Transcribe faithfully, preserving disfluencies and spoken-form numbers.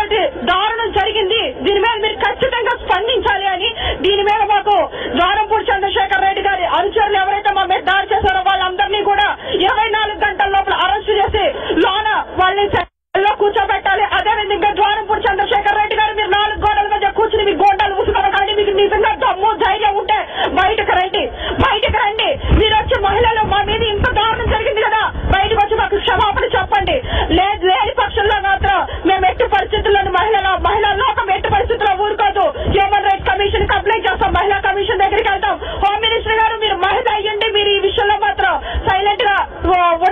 ఇంతటి దారుణం జరిగింది, దీని మీద మీరు ఖచ్చితంగా స్పందించాలి అని దీని మీద మాకు ద్వారంపూడి చంద్రశేఖర్ రెడ్డి గారి అనుచరులు ఎవరైతే మా మీద దాడి చేశారో వాళ్ళందరినీ కూడా ఇరవై నాలుగు గంటల లోపల అరెస్ట్ చేసి లోన వాళ్ళని లో కూర్చోబెట్టాలి. అదేవిధంగా ద్వారంపూడి చంద్రశేఖర్ రెడ్డి గారు మీరు నాలుగు గోడల మధ్య కూర్చుని మీ గోడలు ఉసుకొనకండి. మీకు నిజంగా దమ్ము ధైర్యం ఉంటే బయటకు రండి, బయటకు రండి. మీరు వచ్చి మహిళలు మా మీద ఇంత దారుణం జరిగింది కదా, బయటకు వచ్చి మాకు క్షమాపణ చెప్పండి. లేదు లేని పక్షంలో మాత్రం మేము ఎట్టి పరిస్థితుల్లోని మహిళల మహిళా లోకం ఎట్టి పరిస్థితుల్లో ఊరుకోదు. హ్యూమన్ రైట్స్ కమిషన్ కి అప్లై చేస్తాం, మహిళా కమిషన్ దగ్గరికి వెళ్తాం. హోమ్ మినిస్టర్ గారు మీరు మహిళ అయ్యండి, మీరు ఈ విషయంలో మాత్రం సైలెంట్ గా